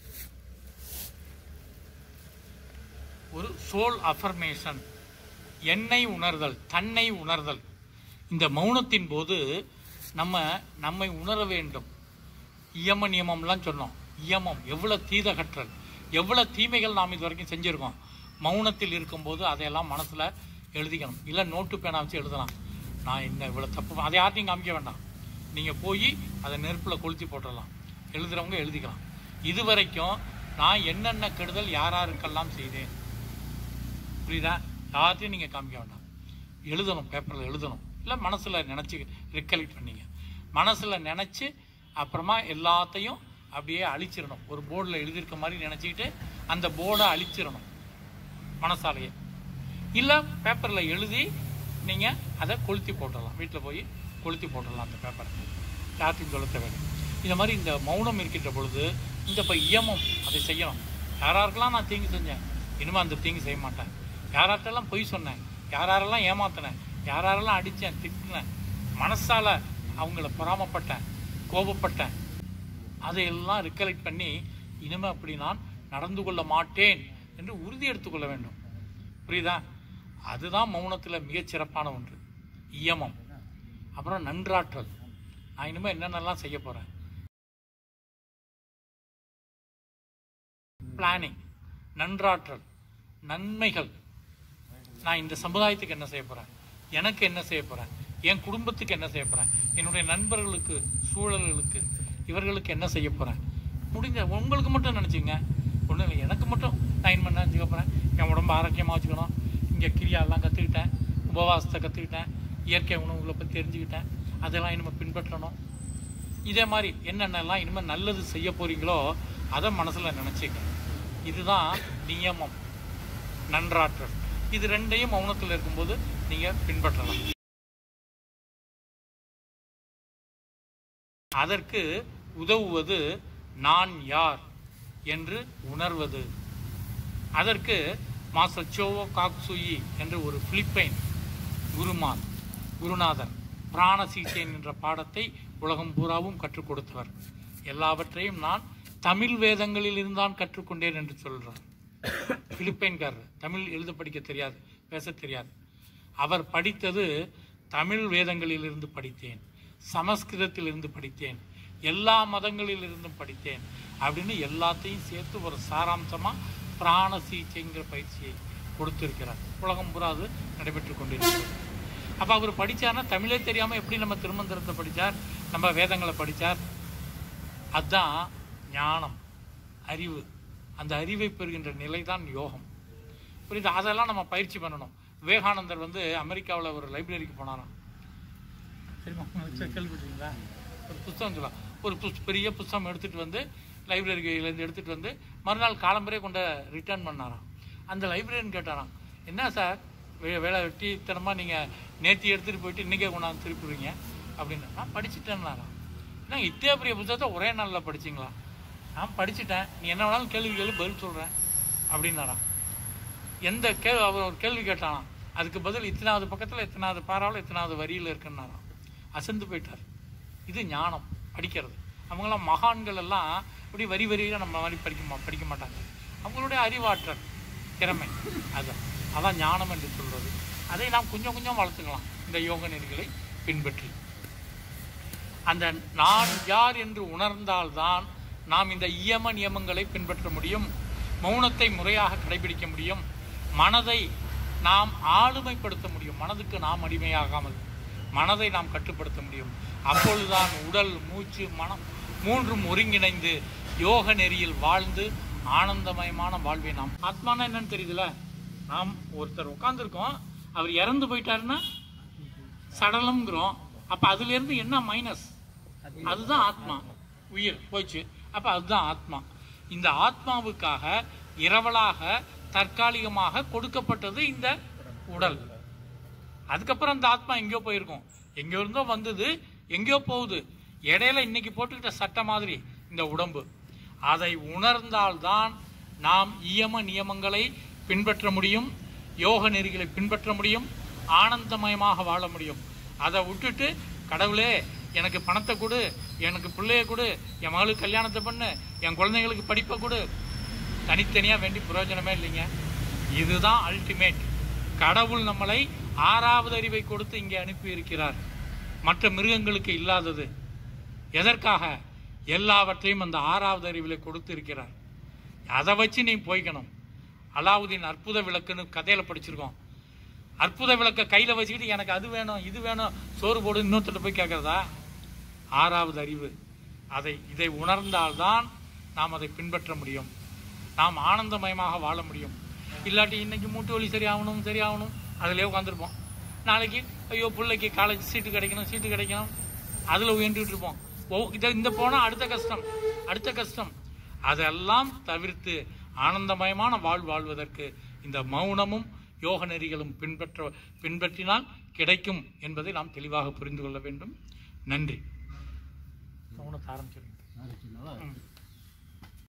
ஒரு சோல் அஃபர்மேஷன். என்னை உணர்தல், தன்னை உணர்தல். இந்த மௌனத்தின் போது நம்ம நம்மை உணர வேண்டும். இயம நியமம்லாம் சொன்னோம். இயமம் எவ்வளோ தீத கற்றல், எவ்வளோ தீமைகள் நாம் இது வரைக்கும் செஞ்சுருக்கோம். மௌனத்தில் இருக்கும்போது அதையெல்லாம் மனசில் எழுதிக்கணும். இல்லை நோட்டு பேனா வச்சு எழுதலாம். நான் என்ன இவ்வளோ தப்பு, அதை யார்ட்டையும் காமிக்க வேண்டாம். நீங்கள் போய் அதை நெருப்பில் கொளுத்தி போட்டுடலாம். எழுதுகிறவங்க எழுதிக்கலாம். இது வரைக்கும் நான் என்னென்ன கெடுதல் யாராருக்கெல்லாம் செய்தேன். புரியுதா? யார்ட்டையும் நீங்கள் காமிக்க வேண்டாம். எழுதணும், பேப்பரில் எழுதணும். இல்லை மனசில் நினச்சி ரெக்கலெக்ட் பண்ணிங்க. மனசில் நினச்சி அப்புறமா எல்லாத்தையும் அப்படியே அழிச்சிடணும். ஒரு போர்டில் எழுதியிருக்க மாதிரி நினச்சிக்கிட்டு அந்த போர்டை அழிச்சிடணும் மனசாலேயே. இல்லை பேப்பரில் எழுதி நீங்கள் அதை கொளுத்தி போட்டுடலாம். வீட்டில் போய் கொளுத்தி போட்டுடலாம் அந்த பேப்பரை. யார்ட்டையும் கொளுத்த வேண்டும். இந்த மாதிரி இந்த மௌனம் இருக்கின்ற பொழுது இந்த இப்போ இயமம் அதை செய்யணும். யாராருக்கெல்லாம் நான் தீங்கு செஞ்சேன், இனிமேல் அந்த தீங்கு செய்ய மாட்டேன். யாரார்ட்டெல்லாம் பொய் சொன்னேன், யாரெல்லாம் ஏமாத்தினேன், யாரெல்லாம் அடித்தேன், திட்டினேன், மனசால் அவங்கள பொறாமப்பட்டேன், கோபப்பட்டேன், அதையெல்லாம் ரிகலெக்ட் பண்ணி இனிமேல் அப்படி நான் நடந்து கொள்ள மாட்டேன் என்று உறுதி எடுத்துக்கொள்ள வேண்டும். புரியுதா? அதுதான் மௌனத்தில் மிகச்சிறப்பான ஒன்று. இயமம். அப்புறம் நன்றாற்றல். நான் இனிமேல் என்னென்னலாம் செய்ய போகிறேன், பிளானிங், நன்றாற்றல், நன்மைகள். நான் இந்த சமுதாயத்துக்கு என்ன செய்ய போகிறேன், எனக்கு என்ன செய்ய போகிறேன், என் குடும்பத்துக்கு என்ன செய்ய போகிறேன், என்னுடைய நண்பர்களுக்கு, சூழல்களுக்கு, இவர்களுக்கு என்ன செய்ய போகிறேன். முடிஞ்ச உங்களுக்கு மட்டும் நினச்சிங்க, ஒன்றும் இல்லை, எனக்கு மட்டும் நான் என்ன பண்ண நினச்சிக்க போகிறேன். என் உடம்பு ஆரோக்கியமாக வச்சுக்கணும், இங்கே கிரியாலாம் கற்றுக்கிட்டேன், உபவாசத்தை கற்றுக்கிட்டேன், இயற்கை உணவுகளை பற்றி தெரிஞ்சுக்கிட்டேன், அதெல்லாம் இனிமேல் பின்பற்றணும். இதே மாதிரி என்னென்னலாம் இனிமேல் நல்லது செய்ய போகிறீங்களோ அதை மனசில் நினச்சிக்க. இதுதான் நியமம், நன்றாற்றல். இது ரெண்டையும் மௌனத்தில் இருக்கும்போது நீங்கள் பின்பற்றலாம். அதற்கு உதவுவது நான் யார் என்று உணர்வது. அதற்கு மாஸ்டர் சோவோ காக்சுயி என்று ஒரு பிலிப்பைன் குருமான் குருநாதர் பிராண சிகிச்சை என்ற பாடத்தை உலகம் பூராவும் கற்றுக் கொடுத்தவர். எல்லாவற்றையும் நான் தமிழ் வேதங்களில் இருந்தான் கற்றுக்கொண்டேன் என்று சொல்றார். பிலிப்பைன்காரர், தமிழ் எழுத படிக்க தெரியாது, பேச தெரியாது. அவர் படித்தது தமிழ் வேதங்களில் இருந்து படித்தேன், சமஸ்கிருதத்தில் இருந்து படித்தேன், எல்லா மதங்களில் இருந்தும் படித்தேன் அப்படின்னு எல்லாத்தையும் சேர்த்து ஒரு சாராம்சமா பிராண சிகிச்சைங்கிற பயிற்சியை கொடுத்திருக்கிறார். உலகம் பூரா அது நடைபெற்று கொண்டிருக்கிறது. அப்போ அவர் படித்தார்னா தமிழே தெரியாமல் எப்படி நம்ம திருமந்திரத்தை படித்தார், நம்ம வேதங்களை படித்தார்? அதுதான் ஞானம், அறிவு. அந்த அறிவை பெறுகின்ற நிலை தான் யோகம். புரியுது? அதெல்லாம் நம்ம பயிற்சி பண்ணணும். விவேகானந்தர் வந்து அமெரிக்காவில் ஒரு லைப்ரரிக்கு போனாராம். சரிம்மா, கேள்விப்பட்டீங்களா? ஒரு புத்தகம் சொல்லலாம், ஒரு புஸ் பெரிய புத்தகம் எடுத்துகிட்டு வந்து லைப்ரரியிலேருந்து எடுத்துகிட்டு வந்து மறுநாள் காலம்பரே கொண்டு ரிட்டர்ன் பண்ணாராம். அந்த லைப்ரரியன் கேட்டாராம், என்ன சார் வே வேலை வெட்டித்தனமாக நீங்கள் நேற்று எடுத்துகிட்டு போயிட்டு இன்றைக்கே கொண்டாந்து திருப்பிடுறீங்க அப்படின்னு. நான் படிச்சுட்டேன்னாராம். ஏன்னா இத்தே பெரிய புத்தகத்தை ஒரே நாளில் படிச்சிங்களா? நான் படிச்சுட்டேன், நீ என்ன வேணாலும் கேள்வி கேள்வி பதில் சொல்கிறேன் அப்படின்னாராம். எந்த கேள்வி அவர் ஒரு கேள்வி கேட்டானாம், அதுக்கு பதில் இத்தனாவது பக்கத்தில் எத்தனாவது பாராவில் எத்தனாவது வரியில் இருக்குன்னாராம். அசந்து போயிட்டார். இது ஞானம், படிக்கிறது. அவங்களாம் மகான்கள் எல்லாம் இப்படி வரி வரியில் நம்ம மாதிரி படிக்க படிக்க மாட்டாங்க. அவங்களுடைய அறிவாற்றல், திறமை, அதுதான் அதான் ஞானம் என்று சொல்வது. அதை நாம் கொஞ்சம் கொஞ்சம் வளர்த்துக்கலாம் இந்த யோக நெறிகளை பின்பற்றி. அந்த நான் யார் என்று உணர்ந்தால்தான் நாம் இந்த இயம நியமங்களை பின்பற்ற முடியும், மௌனத்தை முறையாக கடைபிடிக்க முடியும், மனதை நாம் ஆளுமைப்படுத்த முடியும். மனதுக்கு நாம் அடிமையாகாமல் மனதை நாம் கட்டுப்படுத்த முடியும். அப்பொழுதுதான் உடல், மூச்சு, மனம் மூன்றும் ஒருங்கிணைந்து யோக நெறியில் வாழ்ந்து ஆனந்தமயமான வாழ்வை நாம். ஆத்மானா என்னன்னு தெரியுதுல? நாம் ஒருத்தர் உட்காந்துருக்கோம், அவர் இறந்து போயிட்டாருன்னா சடலம்ங்கிறோம். அப்ப அதுல இருந்து என்ன மைனஸ்? அதுதான் ஆத்மா. உயிர் போயிடுச்சு, அப்ப அதுதான் ஆத்மா. இந்த ஆத்மாவுக்காக இரவலாக தற்காலிகமாக கொடுக்கப்பட்டது இந்த உடல். அதுக்கப்புறம் அந்த ஆத்மா எங்கேயோ போயிருக்கும், எங்கேயோ இருந்தோ வந்தது, எங்கேயோ போகுது. இடையில இன்னைக்கு போட்டுக்கிட்ட சட்ட மாதிரி இந்த உடம்பு. அதை உணர்ந்தால்தான் நாம் இயம நியமங்களை பின்பற்ற முடியும், யோக நெறிகளை பின்பற்ற முடியும், ஆனந்தமயமாக வாழ முடியும். அதை விட்டுட்டு கடவுளே எனக்கு பணத்தை கொடு, எனக்கு பிள்ளைய கொடு, என் மகளுக்கு கல்யாணத்தை பண்ணு, என் குழந்தைங்களுக்கு படிப்பை கொடு, தனித்தனியாக வேண்டி பிரயோஜனமே இல்லைங்க. இதுதான் அல்டிமேட். கடவுள் நம்மளை ஆறாவது அறிவை கொடுத்து இங்கே அனுப்பி இருக்கிறார், மற்ற மிருகங்களுக்கு இல்லாதது. எதற்காக? எல்லாவற்றையும் அந்த ஆறாவது அறிவிலை கொடுத்து இருக்கிறார். அதை வச்சு நீ போய்க்கணும். அலாவுதீன் அற்புத விளக்குன்னு கதையில் படிச்சிருக்கோம். அற்புத விளக்கை கையில் வச்சுக்கிட்டு எனக்கு அது வேணும் இது வேணும் சோறு போடு இன்னொருத்தட்ட போய் கேட்கறதா? ஆறாவது அறிவு. அதை இதை உணர்ந்தால்தான் நாம் அதை பின்பற்ற முடியும், நாம் ஆனந்தமயமாக வாழ முடியும். இல்லாட்டி இன்னைக்கு மூட்டு வலி சரியாகணும் சரியாகணும் அதிலே உட்காந்துருப்போம். நாளைக்கு ஐயோ பிள்ளைக்கு காலேஜ் சீட்டு கிடைக்கணும் சீட்டு கிடைக்கணும் அதில் உயர்ந்துகிட்டு இருப்போம். ஓ இதை இந்த போனால் அடுத்த கஷ்டம் அடுத்த கஷ்டம். அதெல்லாம் தவிர்த்து ஆனந்தமயமான வாழ் வாழ்வதற்கு இந்த மௌனமும் யோக நெறிகளும் பின்பற்ற பின்பற்றினால் கிடைக்கும் என்பதை நாம் தெளிவாக புரிந்து கொள்ள வேண்டும். நன்றி. மௌனத்தை ஆரம்பிச்சிருங்க.